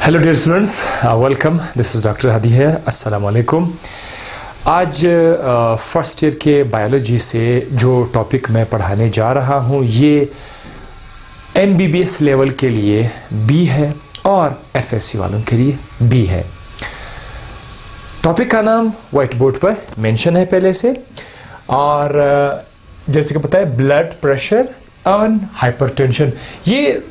Hello dear students, welcome. This is doctor Hadi here. अस्सलाम वालेकुम। आज फर्स्ट ईयर के बायोलॉजी से जो टॉपिक मैं पढ़ाने जा रहा हूँ ये MBBS लेवल के लिए बी है और FSC वालों के लिए बी है। टॉपिक का नाम वाइट बोर्ड पर मेंशन है पहले से, और जैसे कि पता है ब्लड प्रेशर और हाइपरटेंशन, ये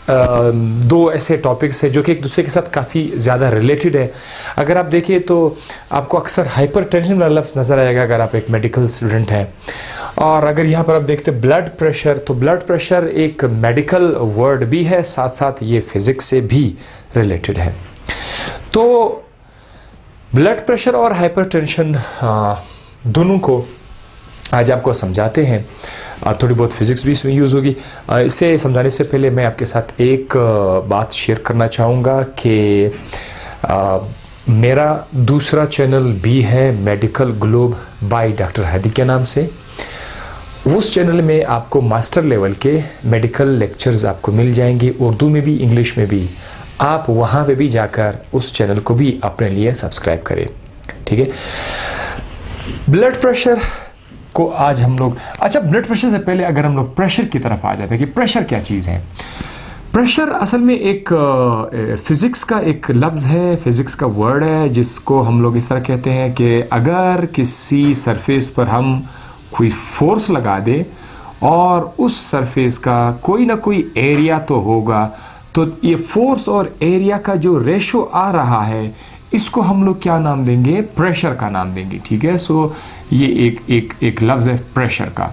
दो ऐसे टॉपिक्स हैं जो कि एक दूसरे के साथ काफ़ी ज़्यादा रिलेटेड है। अगर आप देखिए तो आपको अक्सर हाइपरटेंशन वाला लफ्ज़ नज़र आएगा अगर आप एक मेडिकल स्टूडेंट हैं, और अगर यहाँ पर आप देखते हैं ब्लड प्रेशर, तो ब्लड प्रेशर एक मेडिकल वर्ड भी है, साथ साथ ये फिज़िक्स से भी रिलेटेड है। तो ब्लड प्रेशर और हाइपरटेंशन दोनों को आज आपको समझाते हैं, और थोड़ी बहुत फिज़िक्स भी इसमें यूज़ होगी। इसे समझाने से पहले मैं आपके साथ एक बात शेयर करना चाहूँगा कि मेरा दूसरा चैनल भी है medical globe by doctor Hadi के नाम से। उस चैनल में आपको मास्टर लेवल के मेडिकल लेक्चर्स आपको मिल जाएंगे, उर्दू में भी इंग्लिश में भी। आप वहाँ पे भी जाकर उस चैनल को भी अपने लिए सब्सक्राइब करें, ठीक है। ब्लड प्रेशर को आज हम लोग, अच्छा ब्लड प्रेशर से पहले अगर हम लोग प्रेशर की तरफ आ जाते हैं कि प्रेशर क्या चीज़ है। प्रेशर असल में एक फिज़िक्स का एक लफ्ज़ है, फिज़िक्स का वर्ड है, जिसको हम लोग इस तरह कहते हैं कि अगर किसी सरफेस पर हम कोई फोर्स लगा दे और उस सरफेस का कोई ना कोई एरिया तो होगा, तो ये फोर्स और एरिया का जो रेशो आ रहा है इसको हम लोग क्या नाम देंगे? प्रेशर का नाम देंगे, ठीक है। सो ये एक लफ्ज़ है प्रेशर का।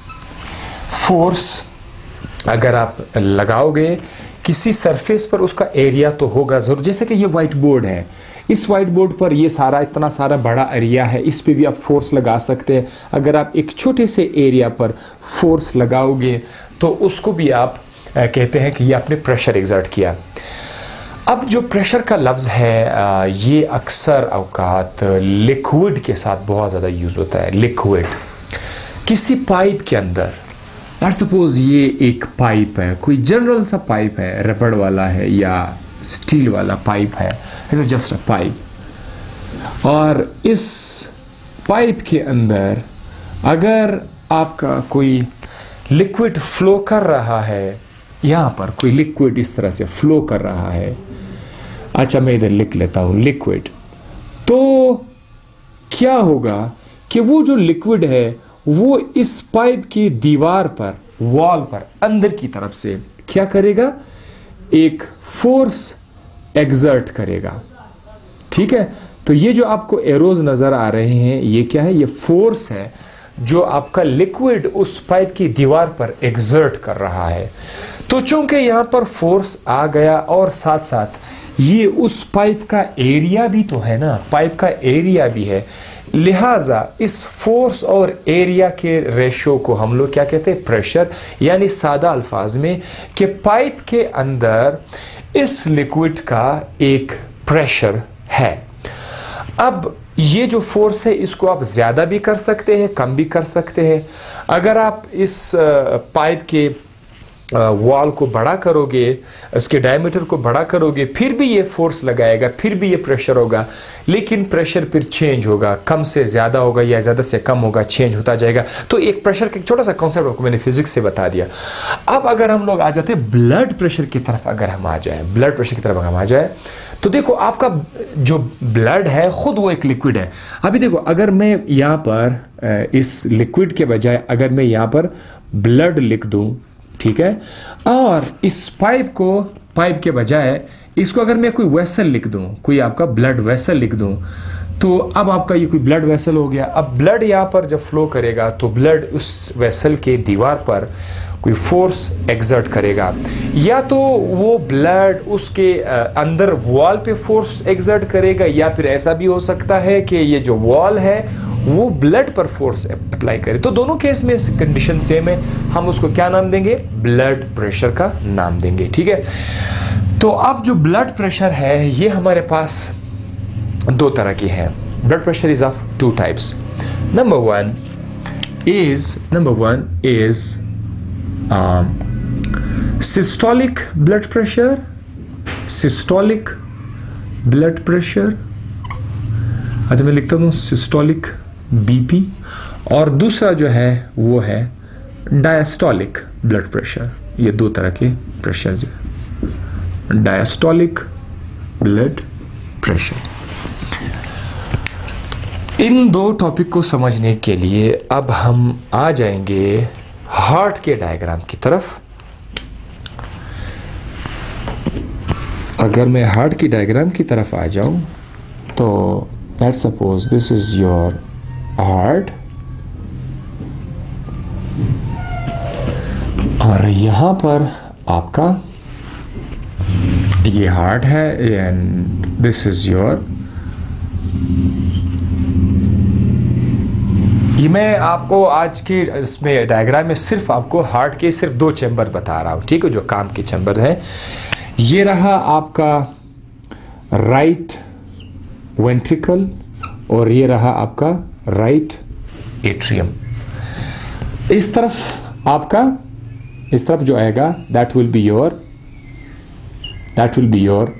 फोर्स अगर आप लगाओगे किसी सरफेस पर, उसका एरिया तो होगा ज़रूर। जैसे कि ये वाइट बोर्ड है, इस वाइट बोर्ड पर ये सारा इतना सारा बड़ा एरिया है, इस पे भी आप फोर्स लगा सकते हैं। अगर आप एक छोटे से एरिया पर फोर्स लगाओगे तो उसको भी आप कहते हैं कि ये आपने प्रेशर एक्सर्ट किया। अब जो प्रेशर का लफ्ज़ है ये अक्सर औकात लिक्विड के साथ बहुत ज़्यादा यूज़ होता है। लिक्विड किसी पाइप के अंदर, लेट्स सपोज ये एक पाइप है, कोई जनरल सा पाइप है, रबड़ वाला है या स्टील वाला पाइप है, इट्स जस्ट अ पाइप। और इस पाइप के अंदर अगर आपका कोई लिक्विड फ्लो कर रहा है, यहाँ पर कोई लिक्विड इस तरह से फ्लो कर रहा है, अच्छा मैं इधर लिख लेता हूँ लिक्विड, तो क्या होगा कि वो जो लिक्विड है वो इस पाइप की दीवार पर, वॉल पर अंदर की तरफ से क्या करेगा? एक फोर्स एक्सर्ट करेगा, ठीक है। तो ये जो आपको एरोज नजर आ रहे हैं ये क्या है? ये फोर्स है जो आपका लिक्विड उस पाइप की दीवार पर एक्सर्ट कर रहा है। तो चूंकि यहां पर फोर्स आ गया और साथ साथ ये उस पाइप का एरिया भी तो है ना, पाइप का एरिया भी है, लिहाजा इस फोर्स और एरिया के रेशो को हम लोग क्या कहते हैं? प्रेशर। यानी सादा अल्फाज में कि पाइप के अंदर इस लिक्विड का एक प्रेशर है। अब ये जो फोर्स है इसको आप ज़्यादा भी कर सकते हैं, कम भी कर सकते हैं। अगर आप इस पाइप के वॉल को बड़ा करोगे, उसके डायमीटर को बड़ा करोगे, फिर भी ये फोर्स लगाएगा, फिर भी ये प्रेशर होगा, लेकिन प्रेशर फिर चेंज होगा, कम से ज़्यादा होगा या ज़्यादा से कम होगा, चेंज होता जाएगा। तो एक प्रेशर का छोटा सा कॉन्सेप्ट आपको मैंने फिजिक्स से बता दिया। अब अगर हम लोग आ जाते हैं ब्लड प्रेशर की तरफ, अगर हम आ जाए ब्लड प्रेशर की तरफ हम आ जाए तो देखो आपका जो ब्लड है खुद वो एक लिक्विड है। अभी देखो अगर मैं यहाँ पर इस लिक्विड के बजाय अगर मैं यहाँ पर ब्लड लिख दूँ, ठीक है, और इस पाइप के बजाय इसको अगर मैं कोई वेसल लिख दूं, कोई आपका ब्लड वेसल लिख दूं, तो अब आपका ये कोई ब्लड वेसल हो गया। अब ब्लड यहाँ पर जब फ्लो करेगा तो ब्लड उस वेसल के दीवार पर कोई फोर्स एक्सर्ट करेगा, या तो वो ब्लड उसके अंदर वॉल पे फोर्स एक्सर्ट करेगा, या फिर ऐसा भी हो सकता है कि ये जो वॉल है वो ब्लड पर फोर्स अप्लाई करे। तो दोनों केस में कंडीशन सेम है, हम उसको क्या नाम देंगे? ब्लड प्रेशर का नाम देंगे, ठीक है। तो अब जो ब्लड प्रेशर है ये हमारे पास दो तरह की है। Blood pressure is of two types. Number one is systolic blood pressure, systolic blood pressure, अच्छा मैं लिखता हूँ सिस्टोलिक बीपी, और दूसरा जो है वो है डायस्टोलिक ब्लड प्रेशर। ये दो तरह के प्रेशर है, डायस्टोलिक ब्लड प्रेशर। इन दो टॉपिक को समझने के लिए अब हम आ जाएंगे हार्ट के डायग्राम की तरफ। अगर मैं हार्ट की डायग्राम की तरफ आ जाऊं तो let's suppose this is your heart, और यहां पर आपका ये हार्ट है एंड दिस इज योर, ये मैं आपको आज के इसमें डायग्राम में सिर्फ आपको हार्ट के सिर्फ दो चैम्बर बता रहा हूं, ठीक है, जो काम के चैम्बर है। ये रहा आपका राइट वेंट्रिकल और ये रहा आपका राइट एट्रियम। इस तरफ आपका, इस तरफ जो आएगा that will be your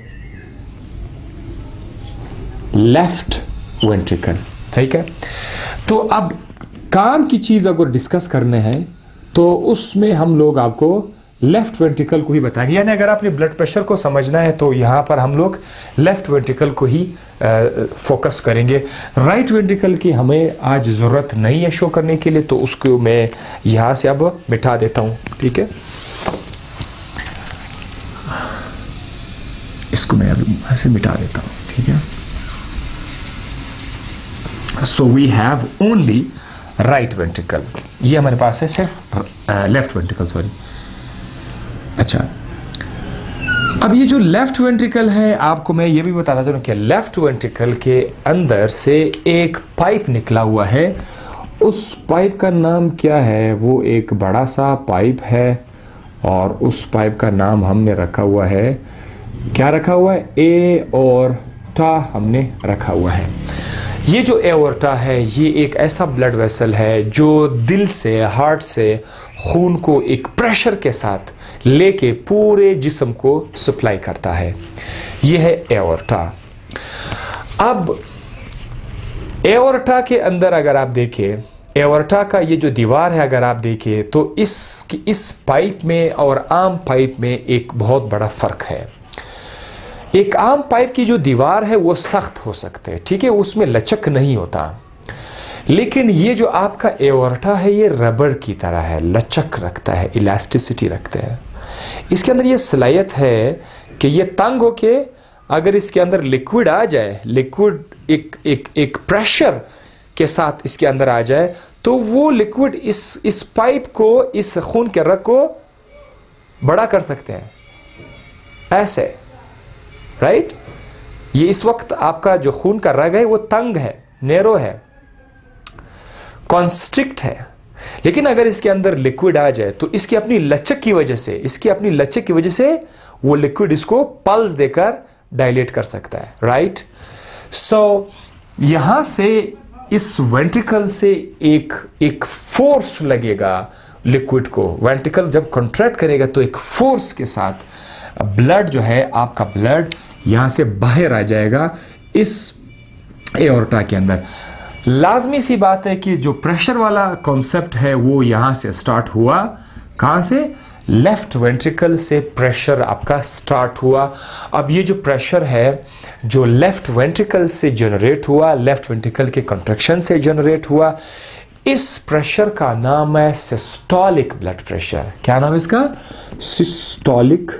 left ventricle, ठीक है। तो अब काम की चीज अगर डिस्कस करने हैं तो उसमें हम लोग आपको लेफ्ट वेंट्रिकल को ही बताएंगे, यानी अगर आपने ब्लड प्रेशर को समझना है तो यहां पर हम लोग लेफ्ट वेंट्रिकल को ही फोकस करेंगे। राइट वेंट्रिकल की हमें आज जरूरत नहीं है शो करने के लिए, तो उसको मैं यहां से अब मिटा देता हूं, ठीक है। इसको मैं अभी ऐसे मिटा देता हूं, ठीक है। So we have only right ventricle, ये हमारे पास है सिर्फ लेफ्ट वेंट्रिकल, सॉरी। अच्छा, अब ये जो लेफ्ट वेंट्रिकल है आपको मैं ये भी बताना चाहूँ कि लेफ्ट वेंट्रिकल के अंदर से एक पाइप निकला हुआ है। उस पाइप का नाम क्या है? वो एक बड़ा सा पाइप है और उस पाइप का नाम हमने रखा हुआ है, क्या रखा हुआ है? एओर्टा हमने रखा हुआ है। ये जो एओर्टा है ये एक ऐसा ब्लड वेसल है जो दिल से, हार्ट से खून को एक प्रेशर के साथ लेके पूरे जिस्म को सप्लाई करता है। ये है एओर्टा। अब एओर्टा के अंदर अगर आप देखें, एओर्टा का ये जो दीवार है अगर आप देखें तो इस पाइप में और आम पाइप में एक बहुत बड़ा फर्क है। एक आम पाइप की जो दीवार है वो सख्त हो सकते हैं, ठीक है, उसमें लचक नहीं होता, लेकिन ये जो आपका एओर्टा है ये रबड़ की तरह है, लचक रखता है, इलास्टिसिटी रखता है। इसके अंदर ये सलाहियत है कि ये तंग होके अगर इसके अंदर लिक्विड आ जाए, लिक्विड एक प्रेशर के साथ इसके अंदर आ जाए तो वो लिक्विड इस पाइप को, इस खून के रग को बड़ा कर सकते हैं, ऐसे, राइट। ये इस वक्त आपका जो खून का रग है वो तंग है, नैरो है, कॉन्स्ट्रिक्ट है, लेकिन अगर इसके अंदर लिक्विड आ जाए तो इसकी अपनी लचक की वजह से वो लिक्विड इसको पल्स देकर डायलेट कर सकता है, राइट। सो यहां से इस वेंट्रिकल से एक फोर्स लगेगा लिक्विड को, वेंट्रिकल जब कॉन्ट्रैक्ट करेगा तो एक फोर्स के साथ ब्लड जो है, आपका ब्लड यहां से बाहर आ जाएगा इस एओर्टा के अंदर। लाजमी सी बात है कि जो प्रेशर वाला कॉन्सेप्ट है वो यहां से स्टार्ट हुआ, कहां से? लेफ्ट वेंट्रिकल से प्रेशर आपका स्टार्ट हुआ। अब ये जो प्रेशर है जो लेफ्ट वेंट्रिकल से जनरेट हुआ, लेफ्ट वेंट्रिकल के कॉन्ट्रैक्शन से जनरेट हुआ, इस प्रेशर का नाम है सिस्टोलिक ब्लड प्रेशर। क्या नाम है इसका? Systolic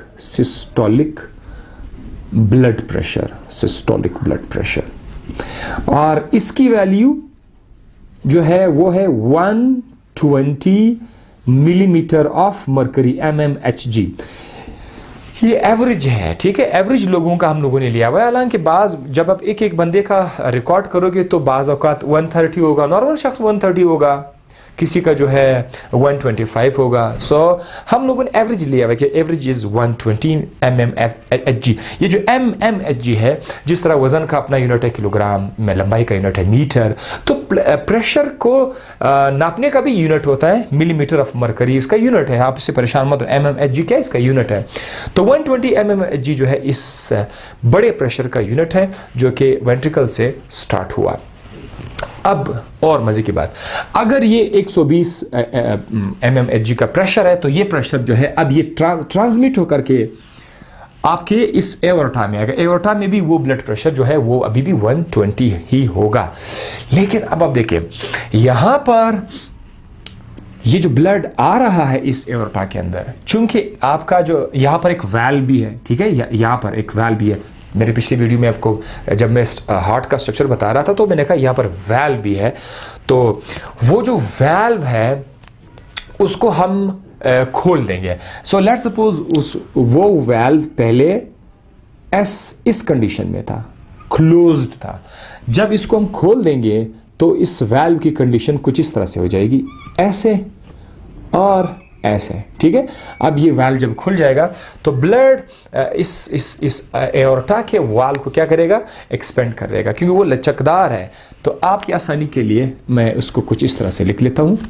blood pressure, systolic blood pressure. और इसकी वैल्यू जो है वो है 120 मिलीमीटर ऑफ मरकरी, mmHg। ये एवरेज है, ठीक है, एवरेज लोगों का हम लोगों ने लिया हुआ है। हालांकि बाज जब आप एक बंदे का रिकॉर्ड करोगे तो बाज औकात 130 होगा, नॉर्मल शख्स 130 होगा, किसी का जो है 125 होगा। सो हम लोगों ने एवरेज लिया हुआ कि एवरेज इज 120 mmHg। ये जो mmHg है, जिस तरह वजन का अपना यूनिट है किलोग्राम, में लंबाई का यूनिट है मीटर, तो प्रेशर को नापने का भी यूनिट होता है मिलीमीटर ऑफ मरकरी, इसका यूनिट है। आप इससे परेशान मत, mmHg क्या इसका यूनिट है। तो 120 mmHg जो है इस बड़े प्रेशर का यूनिट है जो कि वेंट्रिकल से स्टार्ट हुआ। अब और मजे की बात, अगर ये 120 mmHg का प्रेशर है, तो ये प्रेशर जो है अब ये ट्रांसमिट होकर के आपके इस एओर्टा में आएगा। एओर्टा में भी वो ब्लड प्रेशर जो है वो अभी भी 120 ही होगा। लेकिन अब आप देखिए, यहां पर ये जो ब्लड आ रहा है इस एओर्टा के अंदर, चूंकि आपका जो यहां पर एक वाल्व भी है, ठीक है, यहां पर एक वाल्व भी है। मेरे पिछली वीडियो में आपको जब मैं हार्ट का स्ट्रक्चर बता रहा था तो मैंने कहा यहाँ पर वाल्व भी है। तो वो जो वाल्व है उसको हम खोल देंगे। सो लेट्स सपोज वो वाल्व पहले इस कंडीशन में था, क्लोज्ड था। जब इसको हम खोल देंगे तो इस वाल्व की कंडीशन कुछ इस तरह से हो जाएगी, ऐसे और ऐसे, ठीक है। अब ये वाल्व जब खुल जाएगा तो ब्लड इस एओर्टा के वाल्व को क्या करेगा, एक्सपेंड कर देगा, क्योंकि वो लचकदार है। तो आपकी आसानी के लिए मैं उसको कुछ इस तरह से लिख लेता हूं,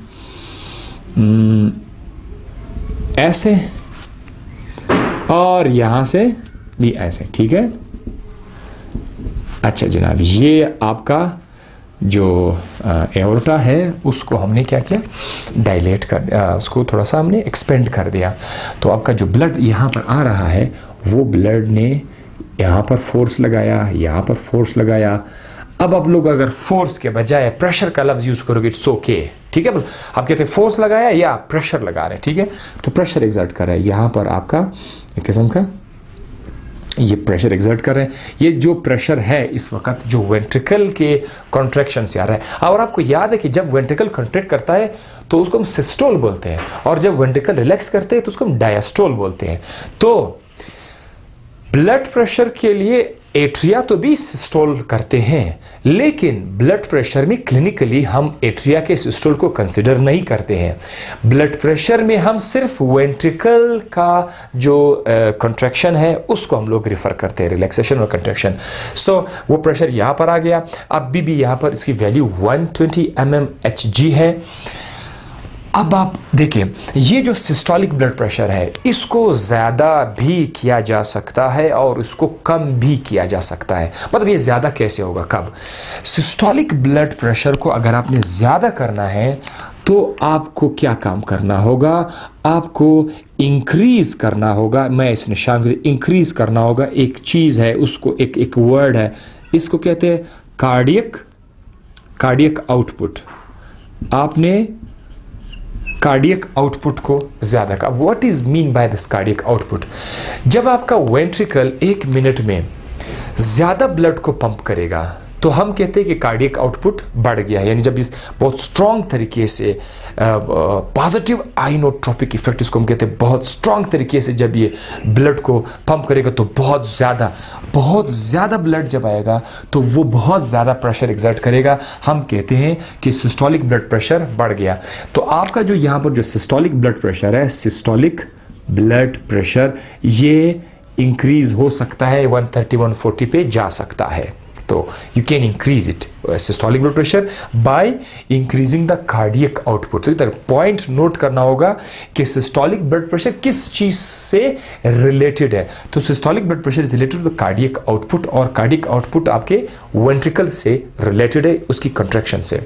ऐसे और यहां से भी ऐसे, ठीक है। अच्छा जनाब, ये आपका जो एओर्टा है उसको हमने क्या किया, डायलेट कर दिया, उसको थोड़ा सा हमने एक्सपेंड कर दिया। तो आपका जो ब्लड यहाँ पर आ रहा है वो ब्लड ने यहाँ पर फोर्स लगाया, यहाँ पर फोर्स लगाया। अब आप लोग अगर फोर्स के बजाय प्रेशर का लफ्ज यूज करोगे इट्स ओके, ठीक है। आप कहते हैं फोर्स लगाया या प्रेशर लगा रहे हैं, ठीक है। तो प्रेशर एग्जर्ट कर रहा है, यहाँ पर आपका एक किस्म का ये प्रेशर एग्जर्ट कर रहे हैं। ये जो प्रेशर है इस वक्त जो वेंट्रिकल के कॉन्ट्रैक्शन से आ रहा है। और आपको याद है कि जब वेंट्रिकल कॉन्ट्रैक्ट करता है तो उसको हम सिस्टोल बोलते हैं, और जब वेंट्रिकल रिलैक्स करते हैं तो उसको हम डायस्टोल बोलते हैं। तो ब्लड प्रेशर के लिए एट्रिया तो भी सिस्टोल करते हैं, लेकिन ब्लड प्रेशर में क्लिनिकली हम एट्रिया के सिस्टोल को कंसिडर नहीं करते हैं। ब्लड प्रेशर में हम सिर्फ वेंट्रिकल का जो कंट्रैक्शन है उसको हम लोग रिफर करते हैं, रिलैक्सेशन और कंट्रैक्शन। सो वो प्रेशर यहां पर आ गया। अब भी यहां पर इसकी वैल्यू 120 mmHg है। अब आप देखें, ये जो सिस्टोलिक ब्लड प्रेशर है इसको ज़्यादा भी किया जा सकता है और इसको कम भी किया जा सकता है। मतलब ये ज़्यादा कैसे होगा, कब? सिस्टोलिक ब्लड प्रेशर को अगर आपने ज़्यादा करना है तो आपको क्या काम करना होगा, आपको इंक्रीज करना होगा। मैं इस निशान को इंक्रीज करना होगा। एक चीज़ है, उसको एक वर्ड है, इसको कहते हैं कार्डियक आउटपुट। आपने कार्डियक आउटपुट को ज्यादा का, what is mean by this cardiac output? जब आपका वेंट्रिकल 1 मिनट में ज्यादा ब्लड को पंप करेगा तो हम कहते हैं कि कार्डियक आउटपुट बढ़ गया है। यानी जब इस बहुत स्ट्रॉन्ग तरीके से पॉजिटिव आइनोट्रोपिक इफेक्ट, इसको हम कहते हैं, बहुत स्ट्रॉन्ग तरीके से जब ये ब्लड को पंप करेगा तो बहुत ज़्यादा ब्लड जब आएगा तो वो बहुत ज़्यादा प्रेशर एग्जर्ट करेगा। हम कहते हैं कि सिस्टोलिक ब्लड प्रेशर बढ़ गया। तो आपका जो यहाँ पर जो सिस्टोलिक ब्लड प्रेशर है, सिस्टोलिक ब्लड प्रेशर ये इंक्रीज हो सकता है, 130-140 पे जा सकता है। तो you can increase it systolic blood pressure by increasing the cardiac output। तो इधर पॉइंट नोट करना होगा कि सिस्टोलिक ब्लड प्रेशर किस चीज से रिलेटेड है। तो systolic blood pressure is related to cardiac output, और कार्डियक आउटपुट आपके वेंट्रिकल से रिलेटेड है, उसकी कंट्रैक्शन से।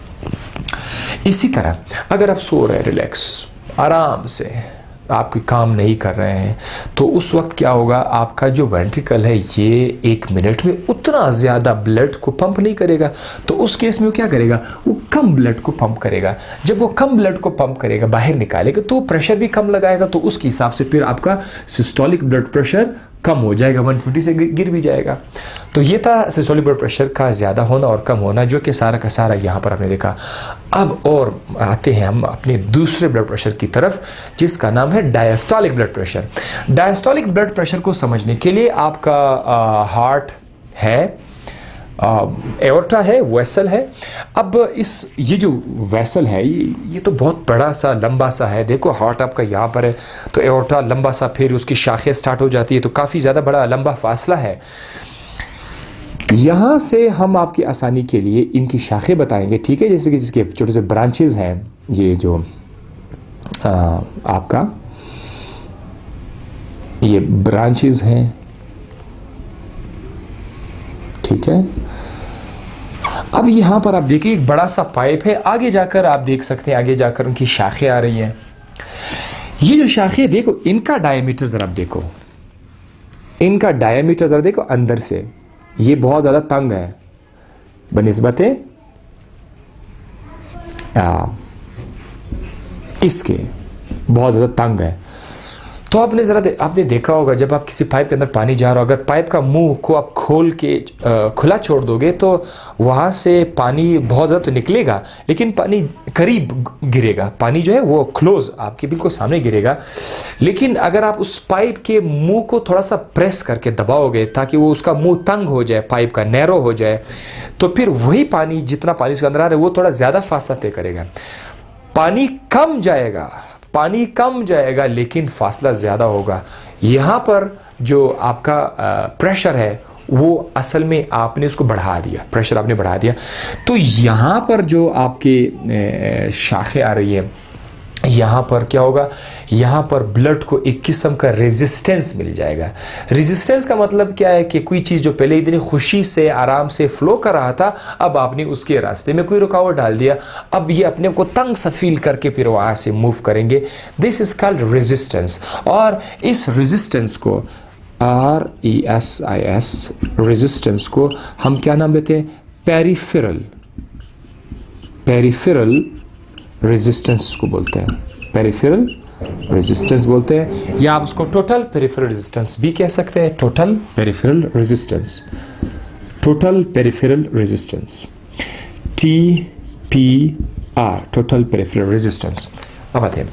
इसी तरह अगर आप सो रहे हैं रिलैक्स आराम से, आप कोई काम नहीं कर रहे हैं, तो उस वक्त क्या होगा, आपका जो वेंट्रिकल है ये 1 मिनट में उतना ज़्यादा ब्लड को पंप नहीं करेगा। तो उस केस में वो क्या करेगा, वो कम ब्लड को पंप करेगा। जब वो कम ब्लड को पंप करेगा, बाहर निकालेगा, तो प्रेशर भी कम लगाएगा। तो उसके हिसाब से फिर आपका सिस्टोलिक ब्लड प्रेशर कम हो जाएगा, 120 से गिर भी जाएगा। तो ये था सिस्टोलिक ब्लड प्रेशर का ज़्यादा होना और कम होना, जो कि सारा का सारा यहाँ पर आपने देखा। अब और आते हैं हम अपने दूसरे ब्लड प्रेशर की तरफ, जिसका नाम है diastolic blood pressure. Diastolic blood pressure को समझने के लिए आपका हार्ट है एओर्टा है, वेसल है। अब ये जो वेसल है ये तो बहुत बड़ा सा लंबा सा है। देखो हार्ट आपका यहाँ पर है तो एओर्टा लंबा सा, फिर उसकी शाखें स्टार्ट हो जाती है, तो काफ़ी ज़्यादा बड़ा लंबा फासला है। यहाँ से हम आपकी आसानी के लिए इनकी शाखें बताएंगे, ठीक है, जैसे कि जिसके छोटे से ब्रांचेस हैं, ये जो आपका ये ब्रांचेस हैं, ठीक है। अब यहाँ पर आप देखिए एक बड़ा सा पाइप है, आगे जाकर आप देख सकते हैं, आगे जाकर उनकी शाखें आ रही हैं। ये जो शाखें देखो, इनका डायमीटर जरा देखो, इनका डायमीटर जरा देखो अंदर से, ये बहुत ज़्यादा तंग है बनिस्बत इसके, बहुत ज़्यादा तंग है। तो आपने आपने देखा होगा जब आप किसी पाइप के अंदर पानी जा रहा हो, अगर पाइप का मुंह को आप खोल के खुला छोड़ दोगे तो वहाँ से पानी बहुत ज़्यादा तो निकलेगा, लेकिन पानी करीब गिरेगा, पानी जो है वो क्लोज आपके बिल्कुल सामने गिरेगा। लेकिन अगर आप उस पाइप के मुंह को थोड़ा सा प्रेस करके दबाओगे ताकि वो उसका मुंह तंग हो जाए, पाइप का नैरो हो जाए, तो फिर वही पानी, जितना पानी उसके अंदर आ रहा है वो थोड़ा ज़्यादा फासला तय करेगा। पानी कम जाएगा लेकिन फासला ज़्यादा होगा। यहाँ पर जो आपका प्रेशर है वो असल में आपने उसको बढ़ा दिया, प्रेशर आपने बढ़ा दिया, तो यहाँ पर जो आपके शाखें आ रही है, यहाँ पर क्या होगा, यहाँ पर ब्लड को एक किस्म का रेजिस्टेंस मिल जाएगा। रेजिस्टेंस का मतलब क्या है कि कोई चीज़ जो पहले इतनी खुशी से आराम से फ्लो कर रहा था, अब आपने उसके रास्ते में कोई रुकावट डाल दिया, अब ये अपने को तंग सा फील करके फिर वहाँ से मूव करेंगे। This is called resistance. और इस रेजिस्टेंस को RESIS रेजिस्टेंस को हम क्या नाम देते हैं, पेरिफेरल रेजिस्टेंस को बोलते हैं, पेरिफेरल रेजिस्टेंस बोलते हैं, या आप उसको टोटल पेरिफेरल रेजिस्टेंस भी कह सकते हैं। Total peripheral resistance, total peripheral resistance, TPR, total peripheral resistance. अब आते हैं,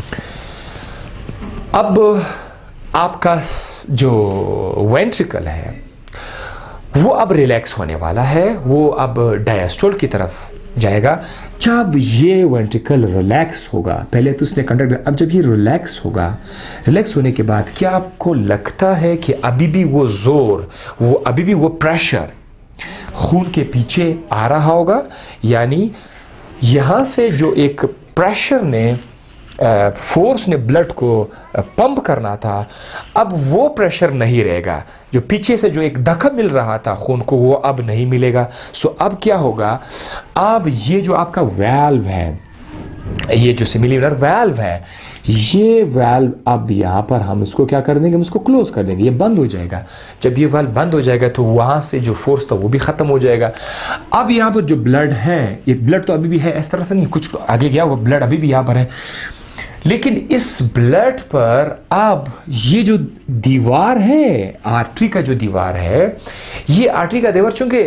अब आपका जो वेंट्रिकल है वो अब रिलैक्स होने वाला है, वो अब डायस्टोल की तरफ जाएगा। जब ये वेंट्रिकल रिलैक्स होगा, पहले तो उसने कंडक्ट, अब जब ये रिलैक्स होगा, रिलैक्स होने के बाद क्या आपको लगता है कि अभी भी वो जोर, वो अभी भी वो प्रेशर खून के पीछे आ रहा होगा? यानी यहाँ से जो एक प्रेशर ने फोर्स ने ब्लड को पंप करना था, अब वो प्रेशर नहीं रहेगा। जो पीछे से जो एक धक्का मिल रहा था खून को, वो अब नहीं मिलेगा। सो अब क्या होगा, अब ये जो आपका वाल्व है, ये जो सिमिलिनर वाल्व है, ये वाल्व अब यहाँ पर हम इसको क्या कर देंगे, हम इसको क्लोज कर देंगे, ये बंद हो जाएगा। जब ये वाल्व बंद हो जाएगा तो वहाँ से जो फोर्स था वो भी ख़त्म हो जाएगा। अब यहाँ पर जो ब्लड है, ये ब्लड तो अभी भी है, इस तरह से नहीं कुछ आगे गया, वो ब्लड अभी भी यहाँ पर है, लेकिन इस ब्लड पर अब ये जो दीवार है, आर्टरी का जो दीवार है, ये आर्टरी का दीवार चूंकि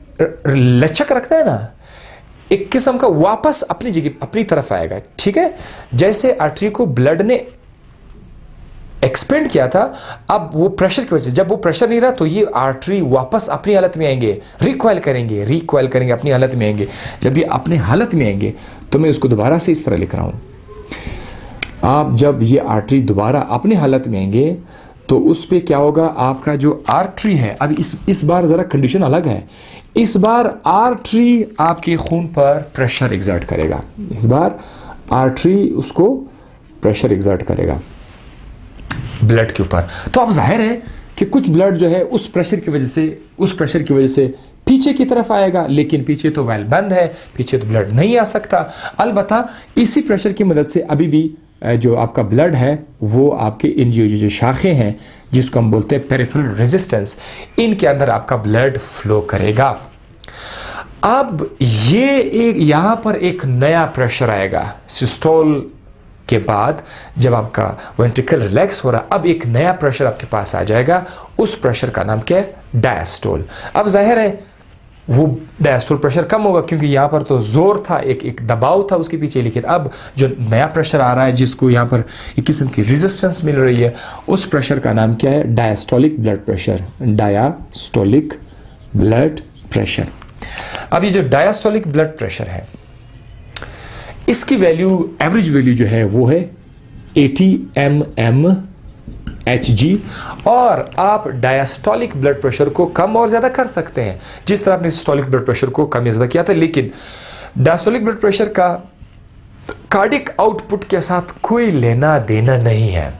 लचक रखता है ना, एक किस्म का वापस अपनी जगह अपनी तरफ आएगा। ठीक है, जैसे आर्टरी को ब्लड ने एक्सपेंड किया था, अब वो प्रेशर की वजह से, जब वो प्रेशर नहीं रहा तो ये आर्टरी वापस अपनी हालत में आएंगे, रिकॉइल करेंगे, अपनी हालत में आएंगे। जब ये अपनी हालत में आएंगे तो मैं उसको दोबारा से इस तरह लिख रहा हूं। आप जब ये आर्टरी दोबारा अपने हालत में आएंगे तो उस पे क्या होगा, आपका जो आर्टरी है, अब इस बार ज़रा कंडीशन अलग है। इस बार आर्टरी आपके खून पर प्रेशर एग्जर्ट करेगा, इस बार आर्टरी उसको प्रेशर एग्जर्ट करेगा ब्लड के ऊपर। तो अब जाहिर है कि कुछ ब्लड जो है उस प्रेशर की वजह से पीछे की तरफ आएगा, लेकिन पीछे तो वाल्व बंद है, पीछे तो ब्लड नहीं आ सकता। अलबत्ता इसी प्रेशर की मदद से अभी भी जो आपका ब्लड है वो आपके इन जो शाखें हैं, जिसको हम बोलते हैं पेरिफेरल रेजिस्टेंस, इनके अंदर आपका ब्लड फ्लो करेगा। अब ये एक यहाँ पर एक नया प्रेशर आएगा सिस्टोल के बाद, जब आपका वेंट्रिकल रिलैक्स हो रहा, अब एक नया प्रेशर आपके पास आ जाएगा। उस प्रेशर का नाम क्या है, डायस्टोल। अब जाहिर है वो डायस्टोल प्रेशर कम होगा, क्योंकि यहाँ पर तो जोर था, एक दबाव था उसके पीछे, लेकिन अब जो नया प्रेशर आ रहा है, जिसको यहाँ पर एक किस्म की रेजिस्टेंस मिल रही है, उस प्रेशर का नाम क्या है, diastolic blood pressure. Diastolic blood pressure. अब ये जो डायस्टोलिक ब्लड प्रेशर है, इसकी वैल्यू, एवरेज वैल्यू जो है वो है 80 mmHg, और आप डायस्टोलिक ब्लड प्रेशर को कम और ज्यादा कर सकते हैं जिस तरह आपने सिस्टोलिक ब्लड प्रेशर को कम या ज्यादा किया था। लेकिन डायस्टोलिक ब्लड प्रेशर का कार्डियक आउटपुट के साथ कोई लेना देना नहीं है।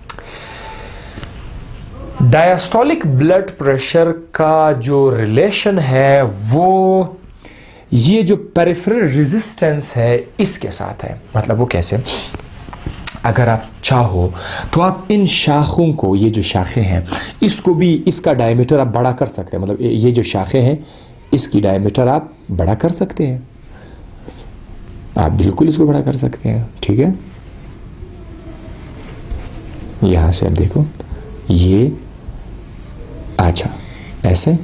डायस्टोलिक ब्लड प्रेशर का जो रिलेशन है वो ये जो पेरिफेरल रेजिस्टेंस है इसके साथ है। मतलब वो कैसे, अगर आप चाहो तो आप इन शाखों को, ये जो शाखें हैं इसको भी, इसका डायमीटर आप बड़ा कर सकते हैं। मतलब ये जो शाखें हैं इसकी डायमीटर आप बड़ा कर सकते हैं, आप बिल्कुल इसको बड़ा कर सकते हैं। ठीक है, यहां से आप देखो, ये अच्छा ऐसे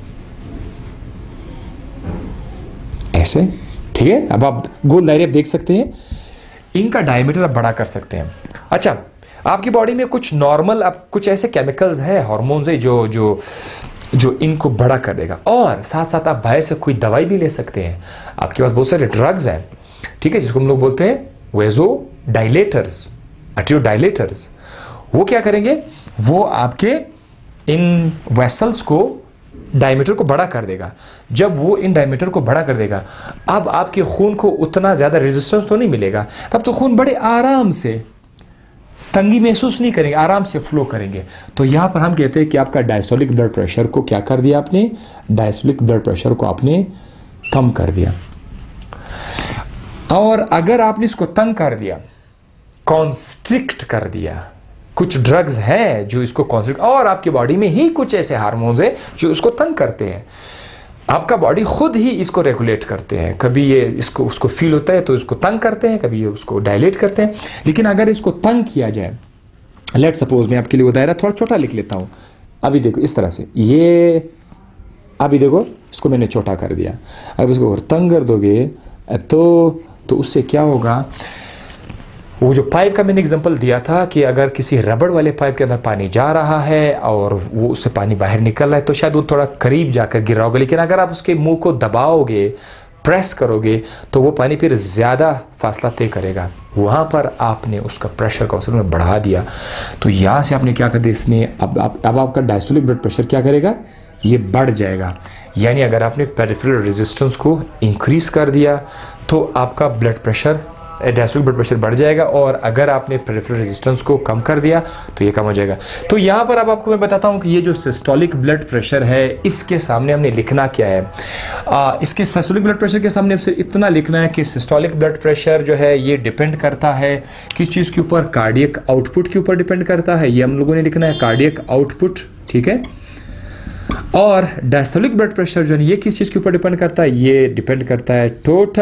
ऐसे, ठीक है। अब आप गोल दायरे आप देख सकते हैं, इनका डायमीटर आप बड़ा कर सकते हैं। अच्छा, आपकी बॉडी में कुछ नॉर्मल, आप कुछ ऐसे केमिकल्स हैं, हार्मोन्स है जो जो जो इनको बड़ा कर देगा, और साथ साथ आप बाहर से कोई दवाई भी ले सकते हैं। आपके पास बहुत सारे ड्रग्स हैं, ठीक है, जिसको हम लोग बोलते हैं वेजो डायलेटर्स, आर्टियो डायलेटर्स। वो क्या करेंगे, वो आपके इन वेसल्स को, डायमीटर को बड़ा कर देगा। जब वो इन डायमीटर को बड़ा कर देगा, अब आपके खून को उतना ज्यादा रेजिस्टेंस तो नहीं मिलेगा, तब तो खून बड़े आराम से, तंगी महसूस नहीं करेंगे, आराम से फ्लो करेंगे। तो यहां पर हम कहते हैं कि आपका डायस्टोलिक ब्लड प्रेशर को क्या कर दिया आपने, डायस्टोलिक ब्लड प्रेशर को आपने कम कर दिया। और अगर आपने इसको तंग कर दिया, कॉन्स्ट्रिक्ट कर दिया, कुछ ड्रग्स हैं जो इसको कॉन्स्ट्रिक्ट, और आपकी बॉडी में ही कुछ ऐसे हार्मोन्स हैं जो इसको तंग करते हैं, आपका बॉडी खुद ही इसको रेगुलेट करते हैं। कभी ये इसको उसको फील होता है तो इसको तंग करते हैं, कभी ये उसको डायलेट करते हैं। लेकिन अगर इसको तंग किया जाए, लेट सपोज मैं आपके लिए वो दायरा थोड़ा छोटा लिख लेता हूं। अभी देखो इस तरह से, ये अभी देखो इसको मैंने छोटा कर दिया। अब इसको और तंग कर दोगे तो उससे क्या होगा, वो जो पाइप का मैंने एग्जांपल दिया था कि अगर किसी रबड़ वाले पाइप के अंदर पानी जा रहा है और वो उससे पानी बाहर निकल रहा है तो शायद वो थोड़ा करीब जाकर गिर रहा होगा, लेकिन अगर आप उसके मुंह को दबाओगे, प्रेस करोगे, तो वो पानी फिर ज़्यादा फासला तय करेगा। वहाँ पर आपने उसका प्रेशर का असल में बढ़ा दिया, तो यहाँ से आपने क्या कर दिया, इसने अब आपका डायस्टोलिक ब्लड प्रेशर क्या करेगा, ये बढ़ जाएगा। यानी अगर आपने पेरिफेरल रेजिस्टेंस को इंक्रीज कर दिया तो आपका blood pressure, diastolic blood pressure बढ़ जाएगा, और अगर आपने पेरिफेरल रेजिस्टेंस को कम कर दिया तो ये कम हो जाएगा। तो यहाँ पर अब आपको मैं बताता हूँ कि ये जो सिस्टोलिक ब्लड प्रेशर है, इसके सामने हमने लिखना क्या है। इसके सिस्टोलिक ब्लड प्रेशर के सामने सिर्फ इतना लिखना है कि सिस्टोलिक ब्लड प्रेशर जो है ये डिपेंड करता है किस चीज़ के ऊपर, कार्डियक आउटपुट के ऊपर डिपेंड करता है। ये हम लोगों ने लिखना है कार्डियक आउटपुट, ठीक है। और डायस्टोलिक ब्लड प्रेशर जो है ये किस चीज़ के ऊपर डिपेंड करता है, ये डिपेंड करता है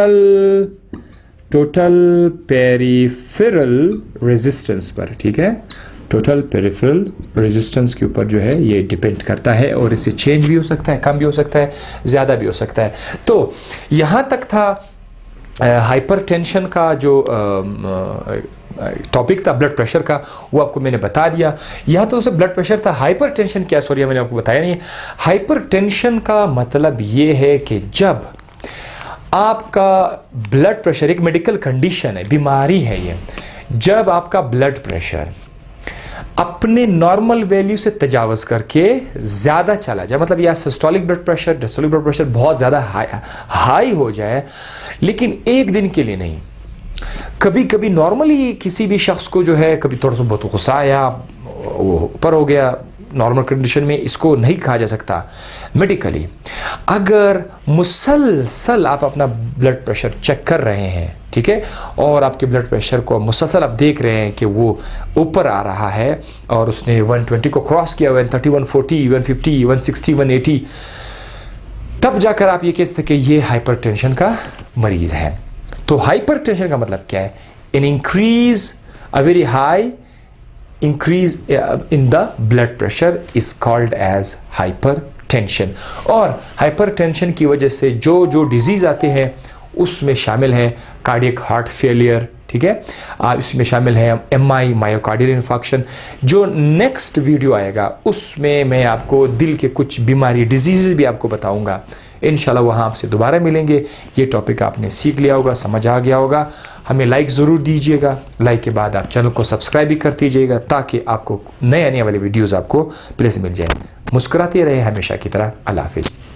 टोटल पेरिफेरल रेजिस्टेंस पर, ठीक है। टोटल पेरिफेरल रेजिस्टेंस के ऊपर जो है ये डिपेंड करता है, और इससे चेंज भी हो सकता है, कम भी हो सकता है, ज़्यादा भी हो सकता है। तो यहाँ तक था हाइपरटेंशन का जो टॉपिक था ब्लड प्रेशर का, वो आपको मैंने बता दिया। यहाँ तो उसे ब्लड प्रेशर था। हाइपरटेंशन क्या, सॉरी मैंने आपको बताया नहीं। हाइपरटेंशन का मतलब ये है कि जब आपका ब्लड प्रेशर, एक मेडिकल कंडीशन है, बीमारी है ये, जब आपका ब्लड प्रेशर अपने नॉर्मल वैल्यू से तजावज़ करके ज़्यादा चला जाए, मतलब या systolic blood pressure, diastolic blood pressure बहुत ज़्यादा हाई हो जाए, लेकिन एक दिन के लिए नहीं। कभी कभी नॉर्मली किसी भी शख्स को जो है कभी थोड़ा सा बहुत गुस्सा आया, वो ऊपर हो गया, नॉर्मल कंडीशन में इसको नहीं कहा जा सकता मेडिकली। अगर मुसलसल आप अपना ब्लड प्रेशर चेक कर रहे हैं, ठीक है, और आपके ब्लड प्रेशर को मुसलसल आप देख रहे हैं कि वो ऊपर आ रहा है और उसने 120 को क्रॉस किया, 130, 140, 150, 160, 180, तब जाकर आप ये कह सकते कि ये हाइपरटेंशन का मरीज है। तो हाइपरटेंशन का मतलब क्या है, an increase, a very high increase in the blood pressure is called as hypertension। और hypertension की वजह से जो डिजीज आते हैं उसमें शामिल है कार्डियक हार्ट फेलियर, ठीक है, इसमें शामिल है MI, मायोकार्डियल इन्फार्क्शन। जो नेक्स्ट वीडियो आएगा उसमें मैं आपको दिल के कुछ बीमारी, डिजीज भी आपको बताऊंगा इंशाल्लाह वहाँ आपसे दोबारा मिलेंगे। ये टॉपिक आपने सीख लिया होगा, समझ आ गया होगा। हमें लाइक ज़रूर दीजिएगा, लाइक के बाद आप चैनल को सब्सक्राइब भी कर दीजिएगा ताकि आपको नए आने वाले वीडियोज़ आपको पहले से मिल जाए। मुस्कुराते रहे हमेशा की तरह। अल्लाह हाफिज़।